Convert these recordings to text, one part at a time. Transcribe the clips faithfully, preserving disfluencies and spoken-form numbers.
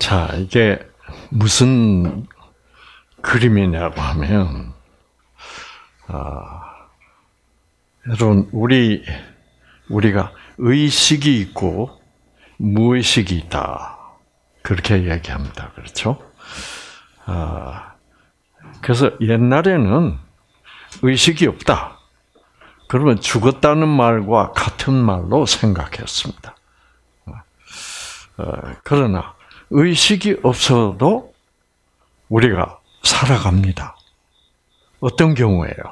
자, 이게 무슨 그림이냐고 하면, 아, 여러분, 우리, 우리가 의식이 있고, 무의식이 있다. 그렇게 얘기합니다. 그렇죠? 아, 그래서 옛날에는 의식이 없다. 그러면 죽었다는 말과 같은 말로 생각했습니다. 어, 그러나 의식이 없어도 우리가 살아갑니다. 어떤 경우에요?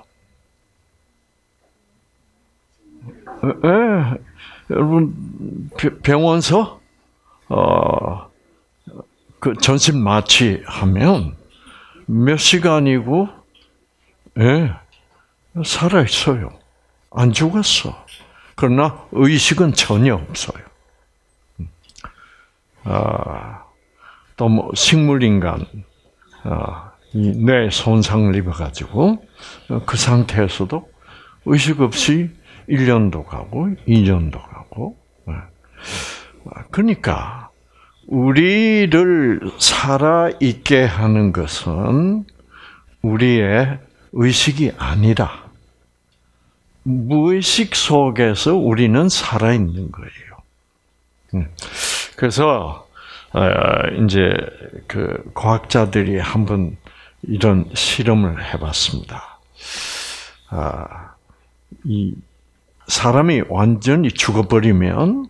에, 여러분 병원서 어, 그 전신 마취하면 몇 시간이고, 예, 살아 있어요. 안 죽었어. 그러나 의식은 전혀 없어요. 아, 또 뭐 식물인간, 아, 이 뇌 손상을 입어가지고 그 상태에서도 의식 없이 일 년도 가고 이 년도 가고. 그러니까 우리를 살아 있게 하는 것은 우리의 의식이 아니라 무의식 속에서 우리는 살아 있는 거예요. 그래서 이제 그 과학자들이 한번 이런 실험을 해봤습니다. 아, 이 사람이 완전히 죽어버리면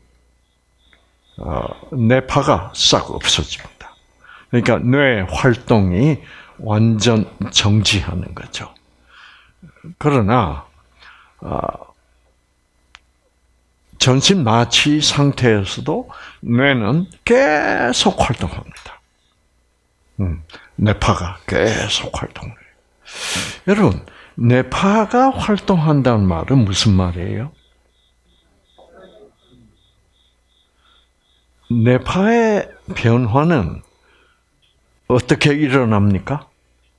뇌파가 싹 없어집니다. 그러니까 뇌 활동이 완전 정지하는 거죠. 그러나 전신 마취 상태에서도 뇌는 계속 활동합니다. 음, 뇌파가 계속 활동해요. 여러분, 뇌파가 활동한다는 말은 무슨 말이에요? 뇌파의 변화는 어떻게 일어납니까?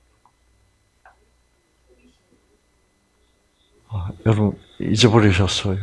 아, 여러분 잊어버리셨어요?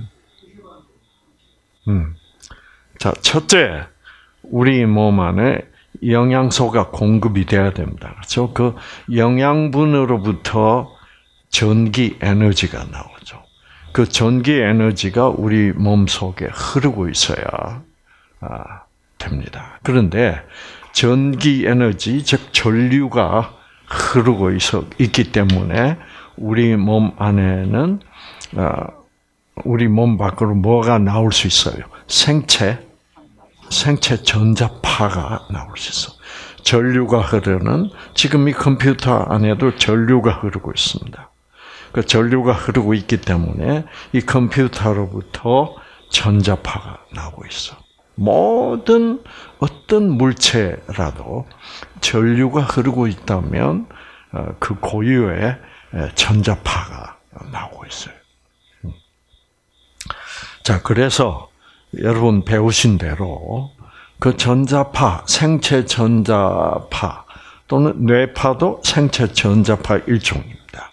음. 자, 첫째, 우리 몸 안에 영양소가 공급이 돼야 됩니다. 그렇죠? 그 영양분으로부터 전기 에너지가 나오죠. 그 전기 에너지가 우리 몸 속에 흐르고 있어야 아, 됩니다. 그런데 전기 에너지, 즉 전류가 흐르고 있어, 있기 때문에 우리 몸 안에는 아, 우리 몸 밖으로 뭐가 나올 수 있어요? 생체, 생체 전자파가 나올 수 있어. 전류가 흐르는, 지금 이 컴퓨터 안에도 전류가 흐르고 있습니다. 그 전류가 흐르고 있기 때문에 이 컴퓨터로부터 전자파가 나오고 있어. 모든 어떤 물체라도 전류가 흐르고 있다면 그 고유의 전자파가 나오고 있어요. 자, 그래서 여러분 배우신 대로 그 전자파, 생체 전자파 또는 뇌파도 생체 전자파 일종입니다.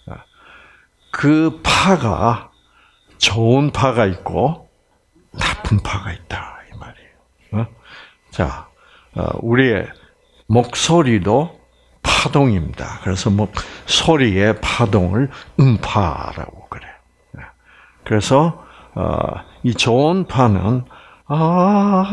그 파가 좋은 파가 있고 나쁜 파가 있다 이 말이에요. 자, 우리의 목소리도 파동입니다. 그래서 뭐 소리의 파동을 음파라고 그래. 그래서 어, 이 좋은 파는 아,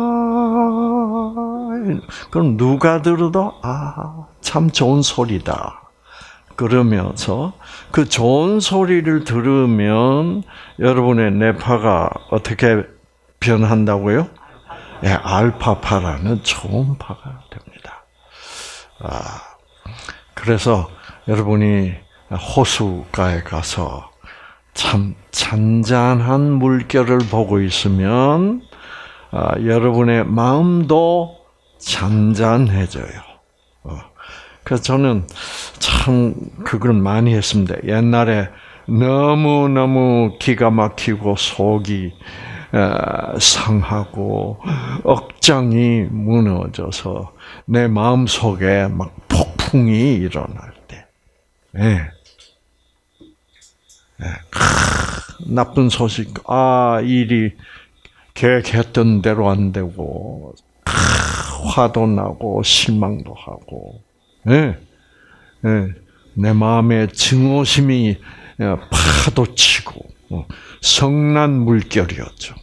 그럼 누가 들어도 아, 참 좋은 소리다. 그러면서 그 좋은 소리를 들으면 여러분의 뇌파가 어떻게 변한다고요? 네, 알파파라는 좋은 파가 됩니다. 아, 그래서 여러분이 호수가에 가서 참 잔잔한 물결을 보고 있으면 아, 여러분의 마음도 잔잔해져요. 어. 그래서 저는 참 그걸 많이 했습니다. 옛날에 너무 너무 기가 막히고 속이 어, 상하고 억장이 무너져서 내 마음 속에 막 폭풍이 일어날 때. 네. 네. 나쁜 소식, 아, 일이 계획했던 대로 안 되고, 아, 화도 나고 실망도 하고, 예, 예, 내 마음에 증오심이 파도치고 성난 물결이었죠.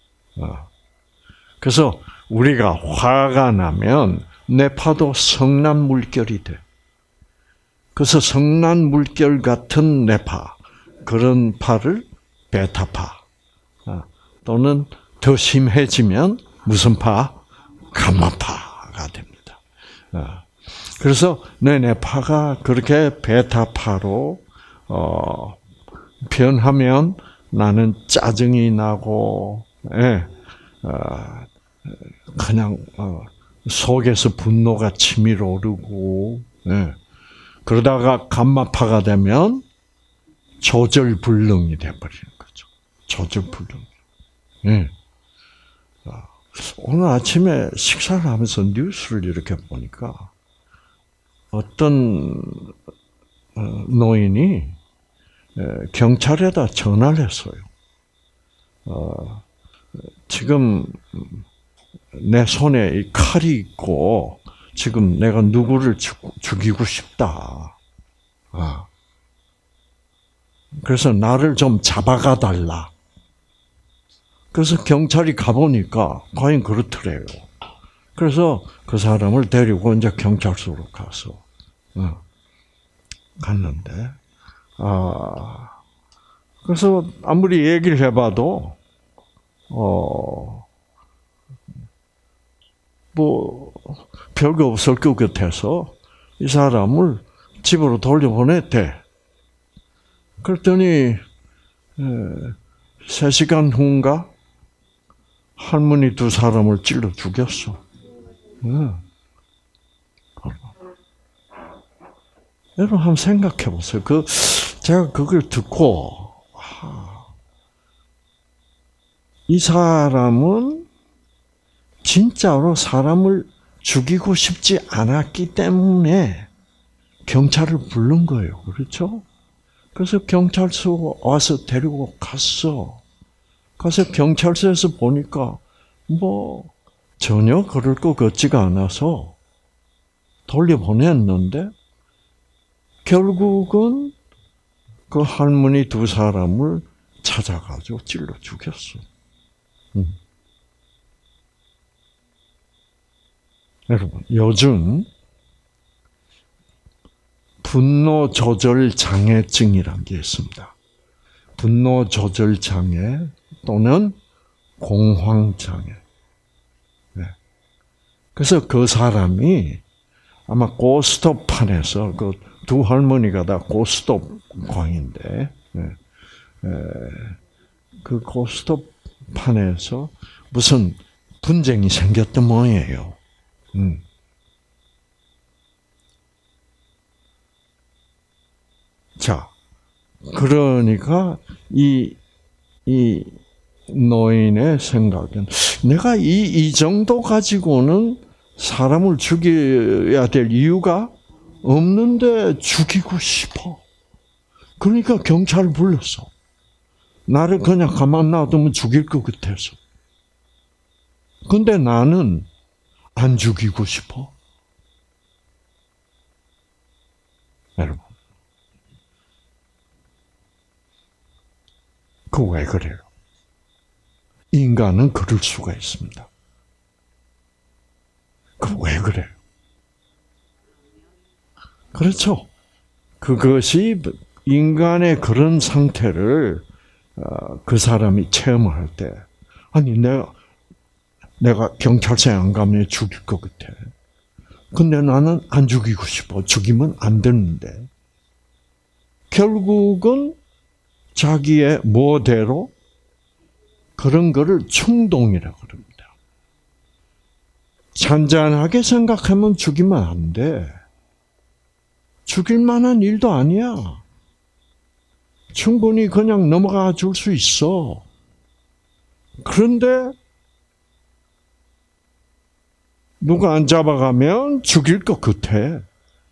그래서 우리가 화가 나면 뇌파도 성난 물결이 돼. 그래서 성난 물결 같은 뇌파, 그런 파를 베타파, 또는 더 심해지면 무슨 파? 감마파가 됩니다. 그래서 내 뇌파가 그렇게 베타파로 어, 변하면 나는 짜증이 나고, 예, 어, 그냥 어, 속에서 분노가 치밀어 오르고, 예. 그러다가 감마파가 되면 조절불능이 돼버리는 거죠. 조절불능. 예. 오늘 아침에 식사를 하면서 뉴스를 이렇게 보니까 어떤 노인이 경찰에다 전화를 했어요. 어, 지금 내 손에 이 칼이 있고 지금 내가 누구를 죽이고 싶다. 아. 그래서 나를 좀 잡아가 달라. 그래서 경찰이 가보니까 과연 그렇더래요. 그래서 그 사람을 데리고 이제 경찰서로 가서 어, 갔는데, 아, 그래서 아무리 얘기를 해봐도 어, 뭐 별거 없을 것 같아서 이 사람을 집으로 돌려보냈대. 그랬더니 에, 세 시간 후인가 할머니 두 사람을 찔러 죽였어. 네. 여러분 한번 생각해 보세요. 그 제가 그걸 듣고 아, 이 사람은 진짜로 사람을 죽이고 싶지 않았기 때문에 경찰을 부른 거예요. 그렇죠? 그래서 경찰서 와서 데리고 갔어. 가서 경찰서에서 보니까 뭐 전혀 그럴 것 같지가 않아서 돌려보냈는데 결국은 그 할머니 두 사람을 찾아가지고 찔러 죽였어. 음. 여러분, 요즘 분노 조절 장애증이라는 게 있습니다. 분노 조절 장애 또는 공황 장애. 네. 그래서 그 사람이 아마 고스톱판에서 그 두 할머니가 다 고스톱광인데, 네. 그 고스톱판에서 무슨 분쟁이 생겼던 모양이에요. 음. 자, 그러니까 이, 이 노인의 생각은 내가 이, 이 정도 가지고는 사람을 죽여야 될 이유가 없는데 죽이고 싶어. 그러니까 경찰을 불렀어. 나를 그냥 가만 놔두면 죽일 것 같아서. 근데 나는 안 죽이고 싶어. 여러분. 그 왜 그래요? 인간은 그럴 수가 있습니다. 그 왜 그래요? 그렇죠. 그것이 인간의 그런 상태를 그 사람이 체험할 때, 아니 내가 내가 경찰서에 안 가면 죽일 것 같아. 근데 나는 안 죽이고 싶어. 죽이면 안 되는데. 결국은 자기의 뭐대로 그런 거를 충동이라고 그럽니다. 잔잔하게 생각하면 죽이면 안 돼. 죽일 만한 일도 아니야. 충분히 그냥 넘어가 줄 수 있어. 그런데 누가 안 잡아가면 죽일 것 같아.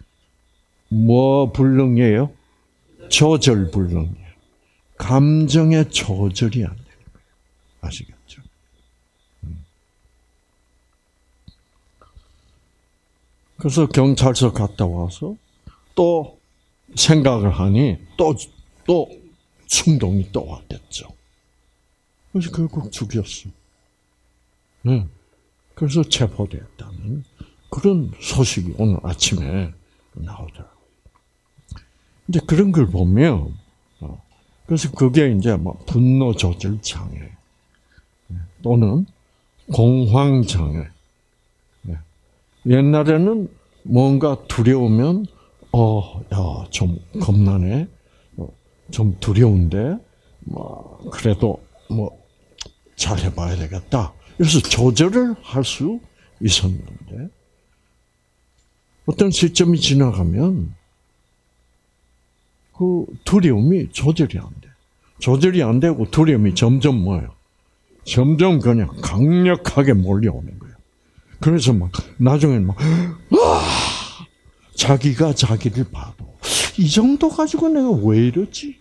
뭐 불능이에요? 조절불능이에요. 감정의 조절이 안 되는 거예요. 아시겠죠? 그래서 경찰서 갔다 와서 또 생각을 하니 또, 또 충동이 또 왔댔죠. 그래서 결국 죽였어. 네. 그래서 체포됐다는 그런 소식이 오늘 아침에 나오더라고요. 이제 그런 걸 보면, 그래서 그게 이제 뭐 분노 조절 장애 또는 공황 장애. 옛날에는 뭔가 두려우면 어, 야, 좀 겁나네, 좀 두려운데, 뭐 그래도 뭐 잘 해봐야 되겠다. 그래서 조절을 할 수 있었는데 어떤 시점이 지나가면 그 두려움이 조절이 안 돼. 조절이 안 되고 두려움이 점점 뭐예요? 점점 그냥 강력하게 몰려오는 거예요. 그래서 막 나중에는 막 와! 자기가 자기를 봐도 이 정도 가지고 내가 왜 이러지?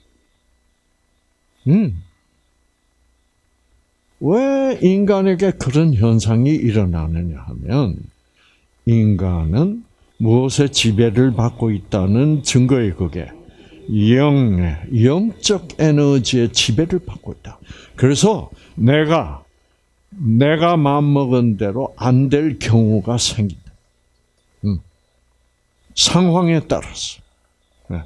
음. 왜 인간에게 그런 현상이 일어나느냐 하면 인간은 무엇에 지배를 받고 있다는 증거에 그게 영의, 영적 에너지의 지배를 받고 있다. 그래서 내가, 내가 마음먹은 대로 안 될 경우가 생긴다. 음. 상황에 따라서. 네.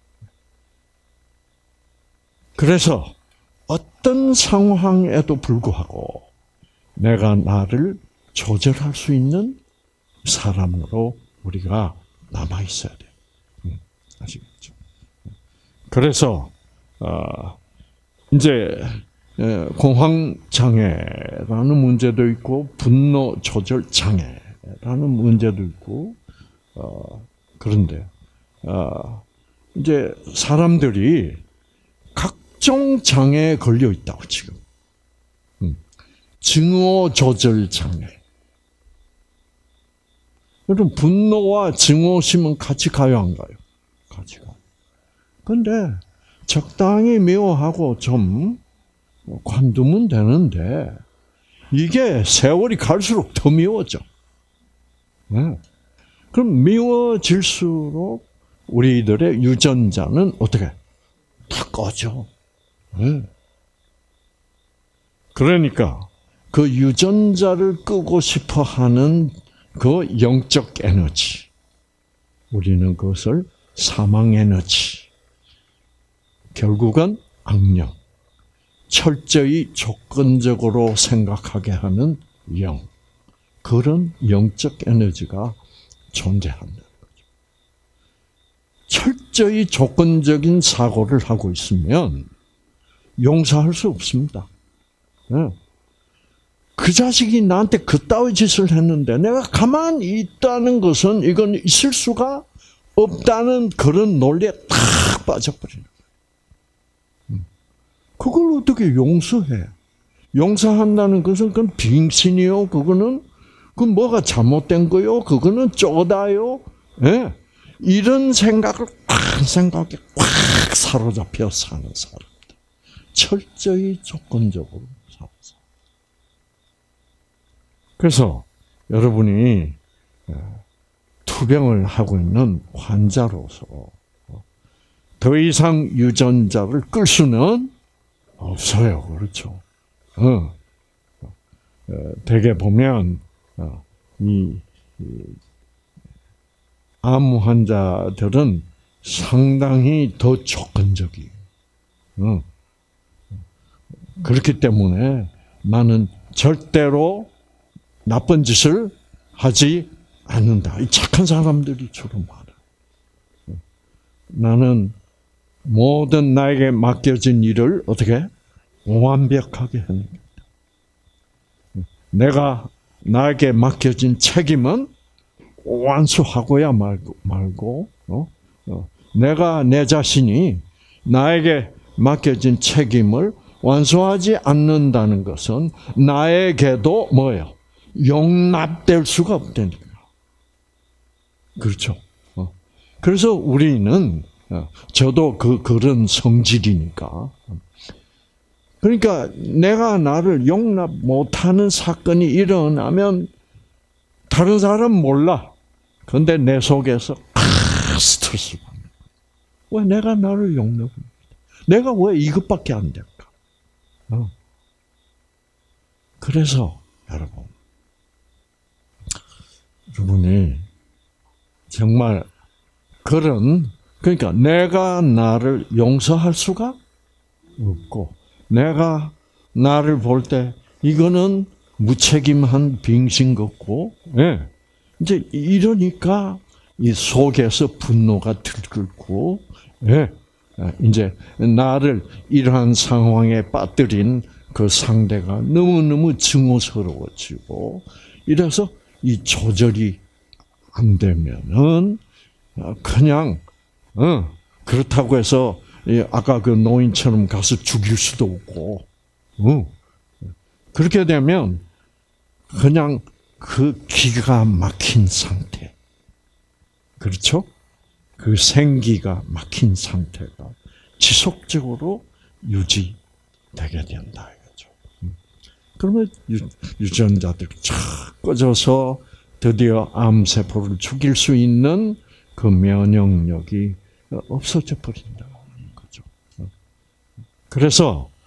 그래서 어떤 상황에도 불구하고 내가 나를 조절할 수 있는 사람으로 우리가 남아 있어야 돼요. 음. 아시겠죠? 그래서 어, 이제 공황 장애라는 문제도 있고 분노 조절 장애라는 문제도 있고 어, 그런데 어, 이제 사람들이 각종 장애에 걸려 있다고 지금. 음. 증오 조절 장애. 여러분 분노와 증오심은 같이 가요, 안 가요? 같이 가요. 근데 적당히 미워하고 좀 관두면 되는데 이게 세월이 갈수록 더 미워져. 네. 그럼 미워질수록 우리들의 유전자는 어떻게? 다 꺼져. 네. 그러니까 그 유전자를 끄고 싶어 하는 그 영적 에너지, 우리는 그것을 사망 에너지, 결국은 악령, 철저히 조건적으로 생각하게 하는 영, 그런 영적 에너지가 존재한다는 거죠. 철저히 조건적인 사고를 하고 있으면 용서할 수 없습니다. 그 자식이 나한테 그따위 짓을 했는데 내가 가만히 있다는 것은 이건 있을 수가 없다는 그런 논리에 탁 빠져버리는 거예요. 그걸 어떻게 용서해? 용서한다는 것은 그건 빙신이요. 그거는 그 뭐가 잘못된 거요. 그거는 쪼다요. 예? 이런 생각을 꽉 생각에 꽉 사로잡혀 사는 사람들. 철저히 조건적으로 살아서. 그래서 여러분이 투병을 하고 있는 환자로서 더 이상 유전자를 끌 수는 없어요. 그렇죠. 어. 대개 보면 이, 이 암 환자들은 상당히 더 조건적이에요. 어. 그렇기 때문에 나는 절대로 나쁜 짓을 하지 않는다. 이 착한 사람들이 주로 많아요. 나는 모든 나에게 맡겨진 일을 어떻게 완벽하게 해냅니다. 내가 나에게 맡겨진 책임은 완수하고야 말고 말고 어? 어. 내가 내 자신이 나에게 맡겨진 책임을 완수하지 않는다는 것은 나에게도 뭐예요? 용납될 수가 없다니까. 그렇죠. 어. 그래서 우리는 어, 저도 그 그런 성질이니까. 그러니까 내가 나를 용납 못하는 사건이 일어나면 다른 사람 몰라. 그런데 내 속에서 스트레스 받는 거예요. 왜 내가 나를 욕먹습니다. 내가 왜 이것밖에 안 될까? 어. 그래서 여러분, 여러분이 정말 그런, 그러니까 내가 나를 용서할 수가 없고, 내가 나를 볼 때 이거는 무책임한 빙신 같고, 예. 이제 이러니까 이 속에서 분노가 들끓고, 예. 이제 나를 이러한 상황에 빠뜨린 그 상대가 너무너무 증오스러워지고, 이래서 이 조절이 안 되면은 그냥 어, 그렇다고 해서 아까 그 노인처럼 가서 죽일 수도 없고, 어, 그렇게 되면 그냥 그 기가 막힌 상태, 그렇죠? 그 생기가 막힌 상태가 지속적으로 유지되게 된다 이거죠. 그러면 유전자들이 쫙 꺼져서 드디어 암세포를 죽일 수 있는 그 면역력이 없어져 버린다는 거죠. 그래서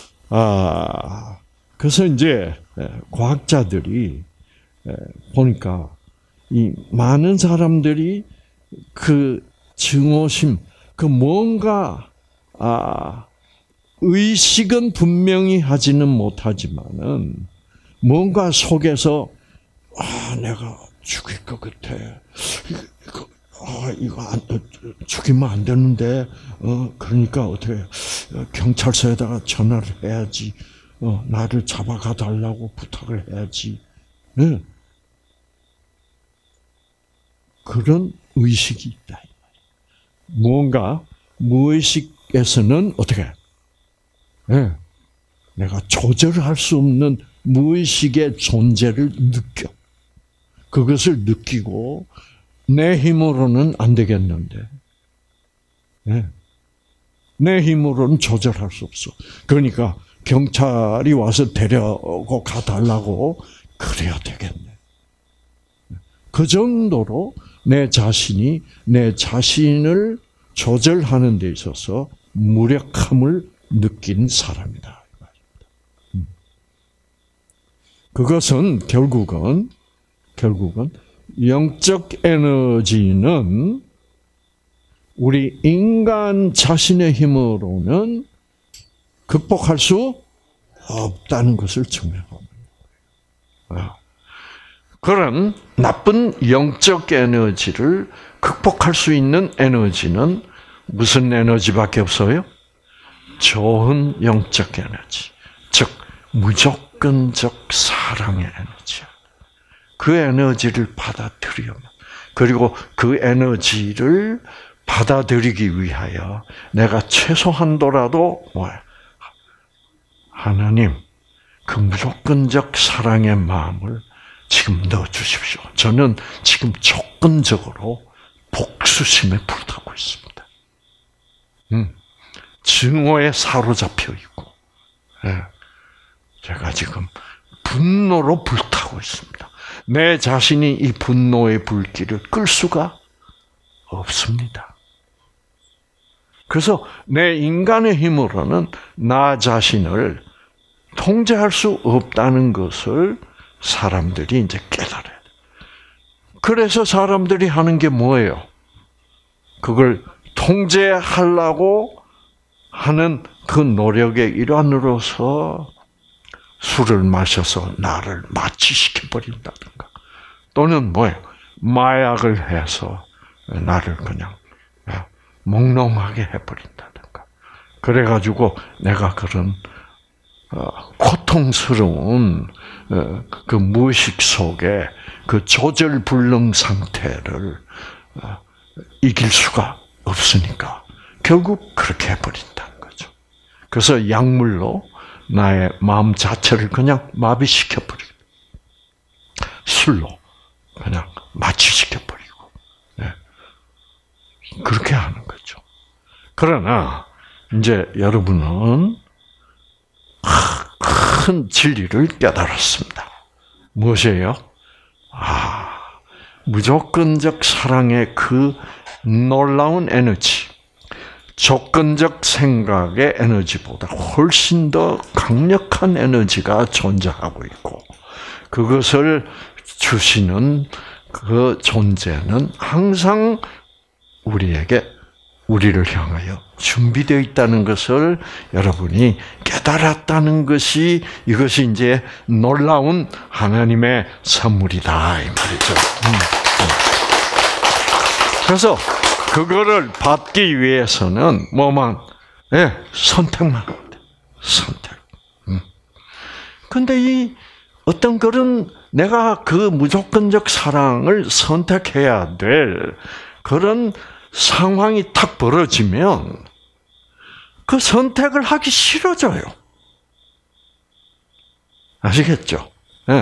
아 그래서 이제 과학자들이 보니까 이 많은 사람들이 그 증오심, 그 뭔가 아 의식은 분명히 하지는 못하지만은 뭔가 속에서 아 내가 죽일 것 같아. 이거 아 이거 안, 죽이면 안 되는데 어 그러니까 어떻게 경찰서에다가 전화를 해야지. 어 나를 잡아가 달라고 부탁을 해야지. 네. 그런 의식이 있다. 무언가 무의식에서는 어떻게? 네. 내가 조절할 수 없는 무의식의 존재를 느껴. 그것을 느끼고 내 힘으로는 안 되겠는데, 네. 내 힘으로는 조절할 수 없어. 그러니까 경찰이 와서 데려고 가달라고 그래야 되겠네. 그 정도로 내 자신이 내 자신을 조절하는 데 있어서 무력함을 느낀 사람이다. 그것은 결국은 결국은 영적 에너지는 우리 인간 자신의 힘으로는 극복할 수 없다는 것을 증명합니다. 그런 나쁜 영적 에너지를 극복할 수 있는 에너지는 무슨 에너지밖에 없어요? 좋은 영적 에너지, 즉 무조건적 사랑의 에너지야. 그 에너지를 받아들이면, 그리고 그 에너지를 받아들이기 위하여 내가 최소한도라도 뭐야? 하나님, 그 무조건적 사랑의 마음을 지금 넣어주십시오. 저는 지금 조건적으로 복수심에 불타고 있습니다. 음, 증오에 사로잡혀 있고, 예, 제가 지금 분노로 불타고 있습니다. 내 자신이 이 분노의 불길을 끌 수가 없습니다. 그래서 내 인간의 힘으로는 나 자신을 통제할 수 없다는 것을 사람들이 이제 깨달아야 돼. 그래서 사람들이 하는 게 뭐예요? 그걸 통제하려고 하는 그 노력의 일환으로서 술을 마셔서 나를 마취시켜버린다든가, 또는 뭐예요? 마약을 해서 나를 그냥 몽롱하게 해버린다든가. 그래가지고 내가 그런 고통스러운 그 무의식 속에 그 조절불능 상태를 이길 수가 없으니까 결국 그렇게 해버린다는 거죠. 그래서 약물로 나의 마음 자체를 그냥 마비시켜버리고, 술로 그냥 마취시켜버리고, 네. 그렇게 하는 거죠. 그러나 이제 여러분은 큰 진리를 깨달았습니다. 무엇이에요? 아, 무조건적 사랑의 그 놀라운 에너지, 조건적 생각의 에너지보다 훨씬 더 강력한 에너지가 존재하고 있고, 그것을 주시는 그 존재는 항상 우리에게, 우리를 향하여 준비되어 있다는 것을 여러분이 깨달았다는 것이, 이것이 이제 놀라운 하나님의 선물이다, 이 말이죠. 그래서 그거를 받기 위해서는 뭐만, 예, 선택만 하면 돼. 선택. 음. 근데 이 어떤 그런 내가 그 무조건적 사랑을 선택해야 될 그런 상황이 탁 벌어지면 그 선택을 하기 싫어져요. 아시겠죠? 예.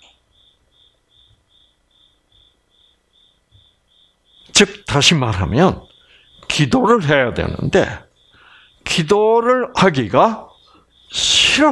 즉 다시 말하면 기도를 해야 되는데 기도를 하기가 싫어.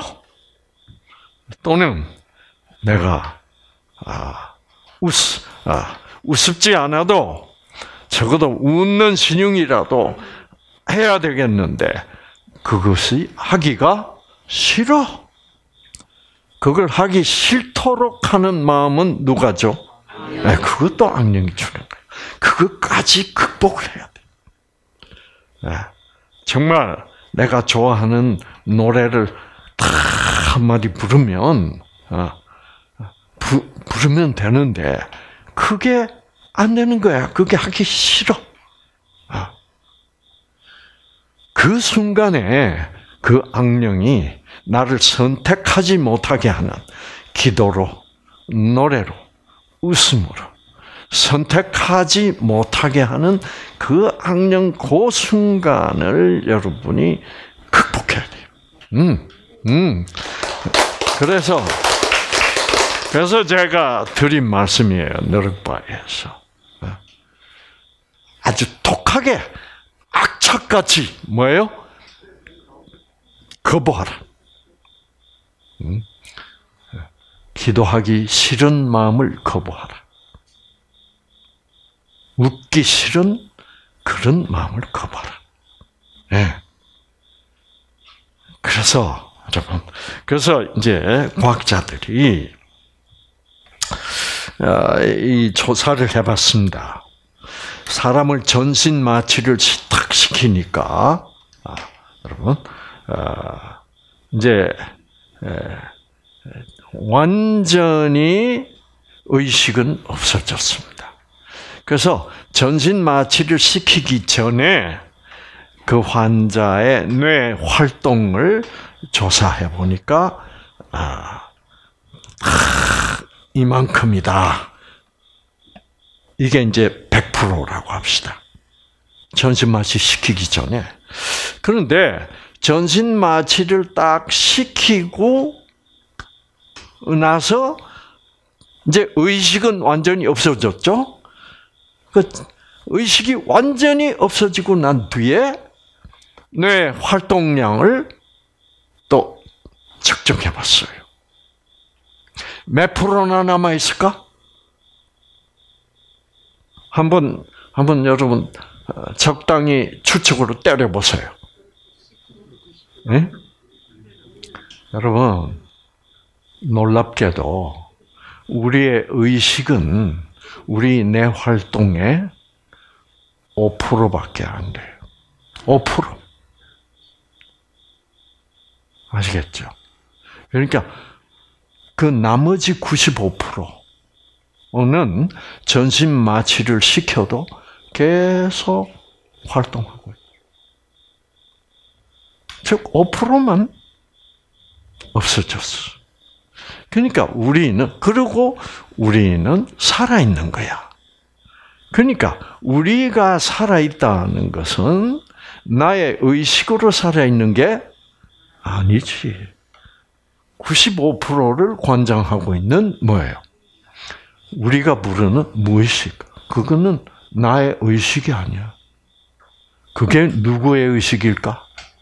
또는 내가 아, 웃, 아, 우습지 않아도 적어도 웃는 신용이라도 해야 되겠는데 그것이 하기가 싫어. 그걸 하기 싫도록 하는 마음은 누가죠? 네, 그것도 악령이 주는 거예요. 그것까지 극복을 해야 돼. 네, 정말 내가 좋아하는 노래를 다 한마디 부르면 어, 부, 부르면 되는데 그게 안 되는 거야. 그게 하기 싫어. 어. 그 순간에 그 악령이 나를 선택하지 못하게 하는 기도로, 노래로, 웃음으로 선택하지 못하게 하는 그 악령 그 순간을 여러분이 극복해야 돼요. 음, 음. 그래서 그래서 제가 드린 말씀이에요. 너릇바에서 아주 독하게 악착같이 뭐예요? 거부하라. 음? 기도하기 싫은 마음을 거부하라. 웃기 싫은 그런 마음을 거부하라. 네. 그래서 여러분, 그래서 이제 과학자들이 이 조사를 해봤습니다. 사람을 전신 마취를 딱 시키니까 아, 여러분 아, 이제 에, 완전히 의식은 없어졌습니다. 그래서 전신 마취를 시키기 전에 그 환자의 뇌 활동을 조사해 보니까 아, 아, 이만큼이다. 이게 이제 백 퍼센트라고 합시다. 전신 마취 시키기 전에. 그런데 전신 마취를 딱 시키고 나서 이제 의식은 완전히 없어졌죠. 그 의식이 완전히 없어지고 난 뒤에 뇌 활동량을 또 측정해 봤어요. 몇 프로나 남아 있을까? 한번 한번 여러분 적당히 추측으로 때려 보세요. 네? 여러분 놀랍게도 우리의 의식은 우리 뇌 활동의 오 퍼센트밖에 안 돼요. 오 퍼센트. 아시겠죠? 그러니까 그 나머지 구십오 퍼센트는 전신 마취를 시켜도 계속 활동하고 있어요. 즉 오 퍼센트만 없어졌어. 그러니까 우리는 그리고 우리는 살아 있는 거야. 그러니까 우리가 살아 있다는 것은 나의 의식으로 살아 있는 게 아니지. 구십오 퍼센트를 관장하고 있는 뭐예요? 우리가 부르는 무의식. 그거는 나의 의식이 아니야. 그게 누구의 의식일까?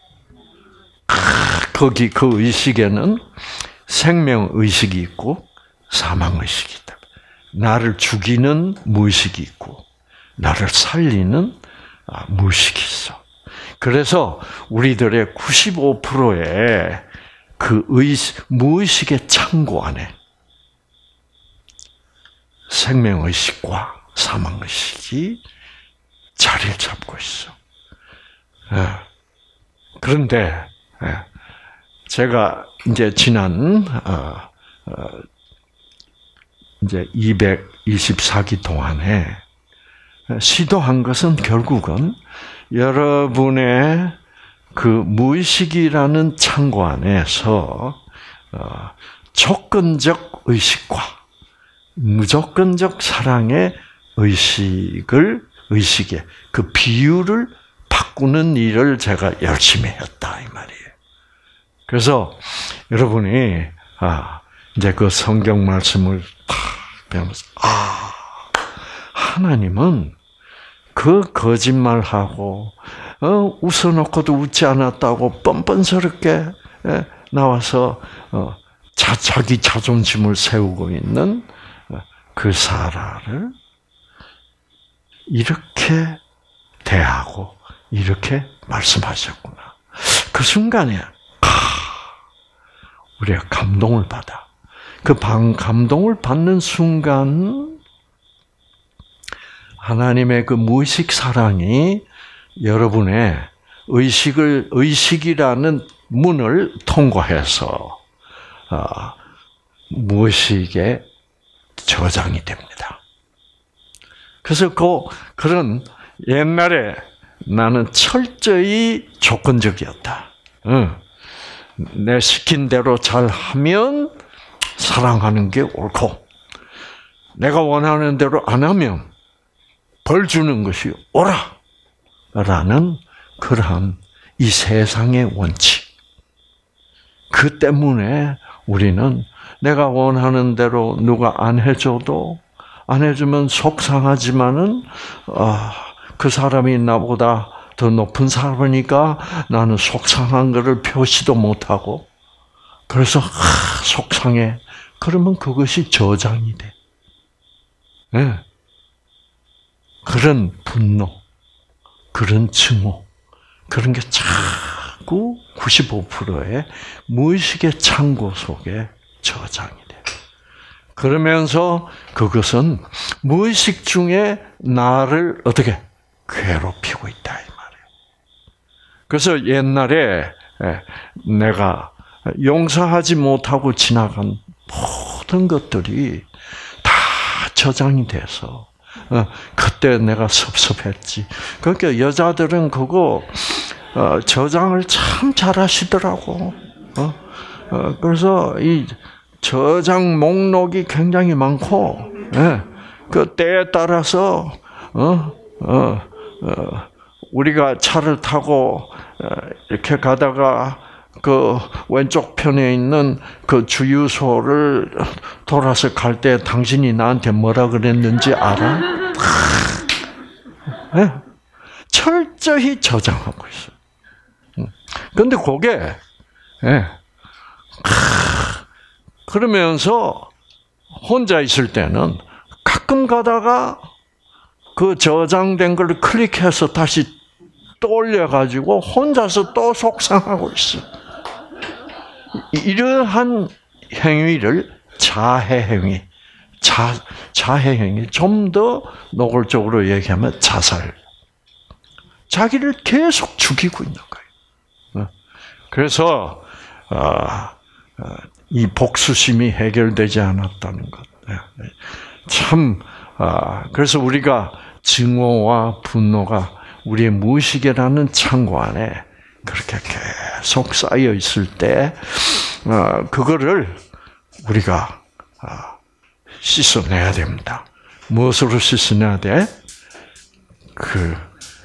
거기 그 의식에는 생명 의식이 있고 사망 의식이 있다. 나를 죽이는 무의식이 있고 나를 살리는 무의식이 있어. 그래서 우리들의 구십오 퍼센트의 그 의식, 무의식의 창고 안에 생명의식과 사망의식이 자리를 잡고 있어. 그런데 제가 이제 지난 이제 이백이십사 기 동안에 시도한 것은 결국은 여러분의 그 무의식이라는 창고 안에서 조건적 의식과 무조건적 사랑의 의식을 의식의 그 비율을 바꾸는 일을 제가 열심히 했다 이 말이에요. 그래서 여러분이 아 이제 그 성경 말씀을 다 배우면서 아 하나님은 그 거짓말하고 어, 웃어놓고도 웃지 않았다고 뻔뻔스럽게 예, 나와서 어, 자, 자기 자존심을 세우고 있는 어, 그 사라를 이렇게 대하고 이렇게 말씀하셨구나. 그 순간에 아, 우리가 감동을 받아. 그 방, 감동을 받는 순간 하나님의 그 무의식 사랑이 여러분의 의식을 의식이라는 문을 통과해서 어, 무의식에 저장이 됩니다. 그래서 그 그런 옛날에 나는 철저히 조건적이었다. 응. 내 시킨 대로 잘 하면 사랑하는 게 옳고, 내가 원하는 대로 안 하면 벌 주는 것이 옳아. 라는 그러한 이 세상의 원칙. 그 때문에 우리는 내가 원하는 대로 누가 안 해줘도 안 해주면 속상하지만은 아, 그 사람이 나보다 더 높은 사람이니까 나는 속상한 것을 표시도 못하고 그래서 아, 속상해. 그러면 그것이 저장이 돼. 네. 그런 분노, 그런 증오, 그런 게 자꾸 구십오 퍼센트의 무의식의 창고 속에 저장이 돼. 그러면서 그것은 무의식 중에 나를 어떻게 괴롭히고 있다 이 말이에요. 그래서 옛날에 내가 용서하지 못하고 지나간 모든 것들이 다 저장이 돼서 어, 그때 내가 섭섭했지. 그러니까 여자들은 그거 어, 저장을 참 잘하시더라고. 어? 어, 그래서 이 저장 목록이 굉장히 많고, 예, 그 때에 따라서 어, 어, 어, 우리가 차를 타고 어, 이렇게 가다가 그 왼쪽 편에 있는 그 주유소를 돌아서 갈 때 당신이 나한테 뭐라 그랬는지 알아? 네. 철저히 저장하고 있어요. 그런데 그게 네. 그러면서 혼자 있을 때는 가끔 가다가 그 저장된 걸 클릭해서 다시 또 올려가지고 혼자서 또 속상하고 있어. 이러한 행위를 자해 행위, 자, 자해 행위, 좀 더 노골적으로 얘기하면 자살. 자기를 계속 죽이고 있는 거예요. 그래서 이 복수심이 해결되지 않았다는 것. 참, 그래서 우리가 증오와 분노가 우리의 무의식이라는 창고 안에 그렇게 계속 쌓여 있을 때, 그거를 우리가 씻어내야 됩니다. 무엇으로 씻어내야 돼? 그,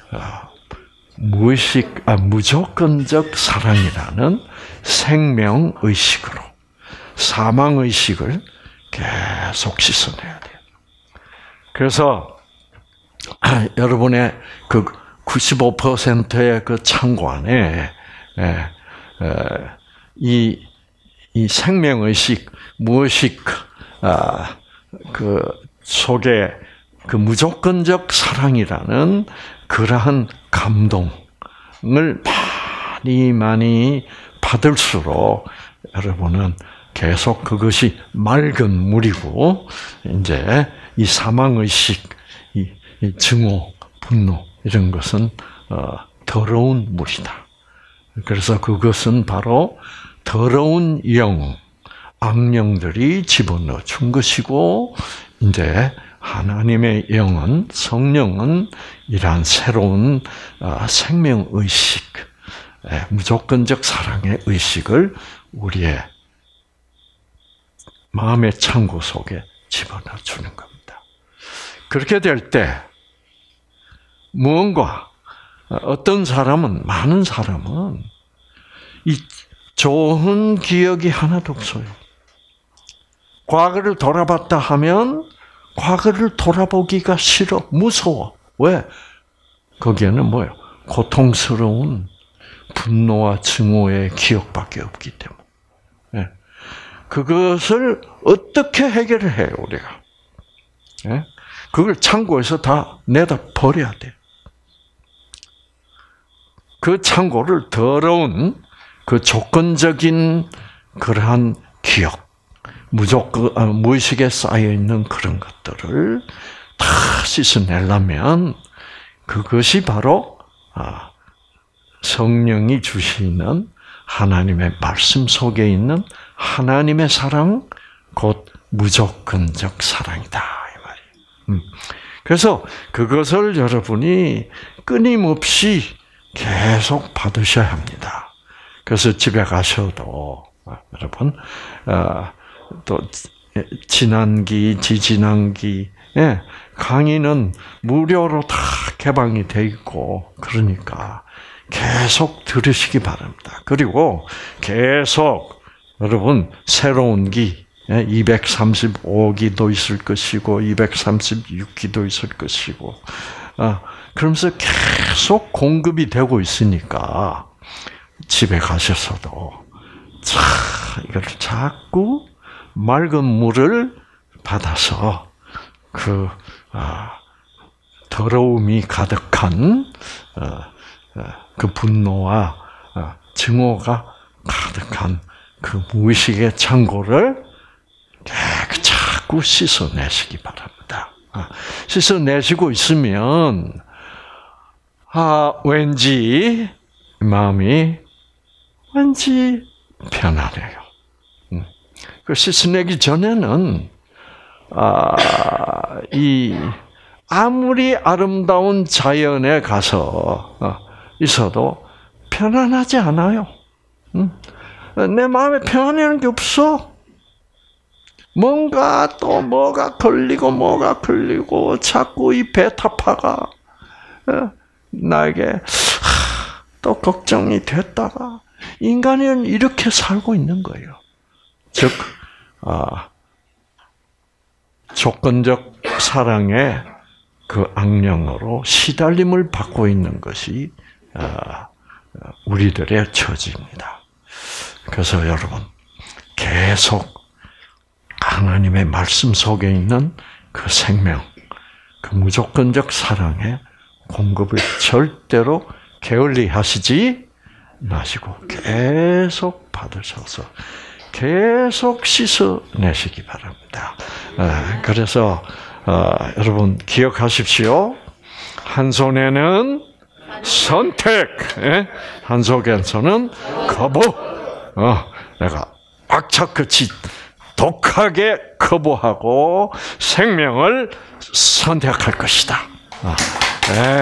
무의식, 아, 무조건적 사랑이라는 생명의식으로, 사망의식을 계속 씻어내야 돼요. 그래서, 아, 여러분의 그 구십오 퍼센트의 그 창고 안에, 에, 에, 이, 이 생명의식, 무의식, 아, 그, 속에 그 무조건적 사랑이라는 그러한 감동을 많이 많이 받을수록 여러분은 계속 그것이 맑은 물이고 이제 이 사망의식, 이, 이 증오, 분노 이런 것은 어, 더러운 물이다. 그래서 그것은 바로 더러운 영, 악령들이 집어넣어 준 것이고 이제 하나님의 영은 성령은 이러한 새로운 생명 의식, 무조건적 사랑의 의식을 우리의 마음의 창고 속에 집어넣어 주는 겁니다. 그렇게 될 때 무언가 어떤 사람은 많은 사람은 이 좋은 기억이 하나도 없어요. 과거를 돌아봤다 하면 과거를 돌아보기가 싫어, 무서워. 왜? 거기에는 뭐예요? 고통스러운 분노와 증오의 기억밖에 없기 때문에. 네. 그것을 어떻게 해결을 해요, 우리가? 네? 그걸 창고에서 다 내다 버려야 돼. 그 창고를 더러운 그 조건적인 그러한 기억, 무조건, 아, 무의식에 쌓여있는 그런 것들을 다 씻어내려면 그것이 바로 아, 성령이 주시는 하나님의 말씀 속에 있는 하나님의 사랑, 곧 무조건적 사랑이다 이 말이에요. 음. 그래서 그것을 여러분이 끊임없이 계속 받으셔야 합니다. 그래서 집에 가셔도 여러분 어, 또 지난기, 지지난기 예, 강의는 무료로 다 개방이 돼 있고 그러니까 계속 들으시기 바랍니다. 그리고 계속 여러분 새로운 기 이백삼십오 기도 있을 것이고 이백삼십육 기도 있을 것이고 아, 그러면서 계속 공급이 되고 있으니까 집에 가셔서도 자, 이걸 자꾸 맑은 물을 받아서 그 아, 더러움이 가득한 어, 그 분노와 어, 증오가 가득한 그 무의식의 창고를 자꾸 씻어내시기 바랍니다. 아, 씻어내시고 있으면 아, 왠지 마음이 왠지 편안해요. 음. 그 씻어내기 전에는 아, 이 아무리 아름다운 자연에 가서 어, 있어도 편안하지 않아요. 음. 내 마음에 편안한 게 없어. 뭔가 또 뭐가 걸리고 뭐가 걸리고 자꾸 이 베타파가 어, 나에게 또 걱정이 됐다가 인간은 이렇게 살고 있는 거예요. 즉, 아, 조건적 사랑의 그 악령으로 시달림을 받고 있는 것이 아, 우리들의 처지입니다. 그래서 여러분 계속 하나님의 말씀 속에 있는 그 생명, 그 무조건적 사랑의 공급을 절대로 게을리하시지 마시고 계속 받으셔서 계속 씻어내시기 바랍니다. 그래서 여러분 기억하십시오. 한 손에는 선택, 한 손에서는 거부. 내가 악착같이 독하게 거부하고 생명을 선택할 것이다. 네.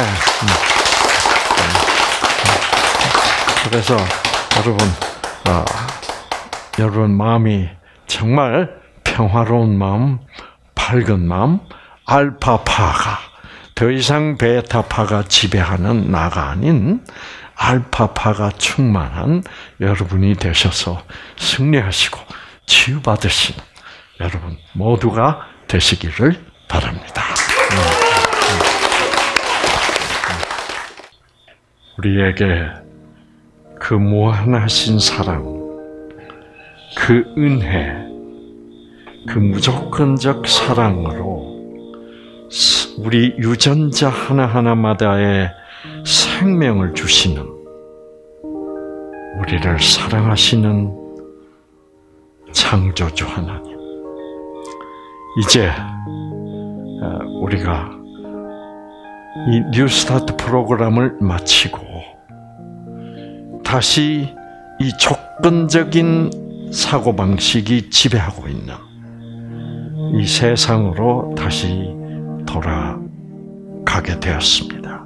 그래서 여러분, 어, 여러분 마음이 정말 평화로운 마음, 밝은 마음, 알파파가 더 이상 베타파가 지배하는 나가 아닌 알파파가 충만한 여러분이 되셔서 승리하시고 치유받으시는 여러분 모두가 되시기를 바랍니다. 우리에게 그 무한하신 사랑, 그 은혜, 그 무조건적 사랑으로 우리 유전자 하나하나마다의 생명을 주시는, 우리를 사랑하시는 창조주 하나님. 이제 우리가 이 뉴스타트 프로그램을 마치고 다시 이 조건적인 사고방식이 지배하고 있는 이 세상으로 다시 돌아가게 되었습니다.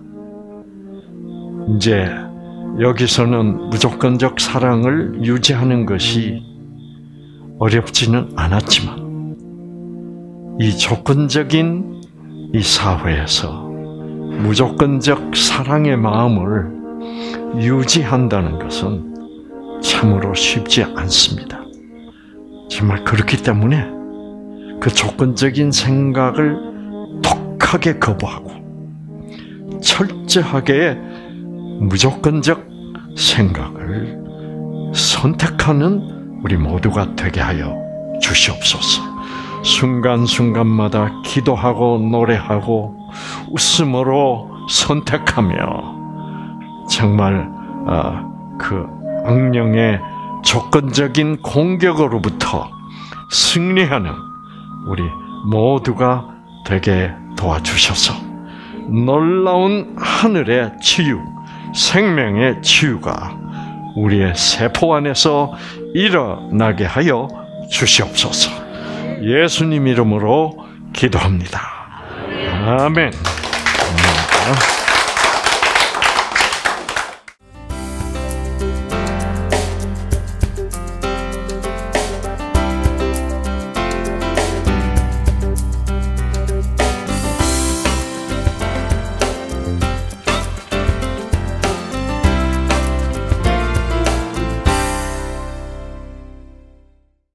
이제 여기서는 무조건적 사랑을 유지하는 것이 어렵지는 않았지만 이 조건적인 이 사회에서 무조건적 사랑의 마음을 유지한다는 것은 참으로 쉽지 않습니다. 정말 그렇기 때문에 그 조건적인 생각을 독하게 거부하고 철저하게 무조건적 생각을 선택하는 우리 모두가 되게 하여 주시옵소서. 순간순간마다 기도하고 노래하고 웃음으로 선택하며 정말 그 악령의 조건적인 공격으로부터 승리하는 우리 모두가 되게 도와주셔서 놀라운 하늘의 치유, 생명의 치유가 우리의 세포 안에서 일어나게 하여 주시옵소서. 예수님 이름으로 기도합니다. 아멘. 아멘.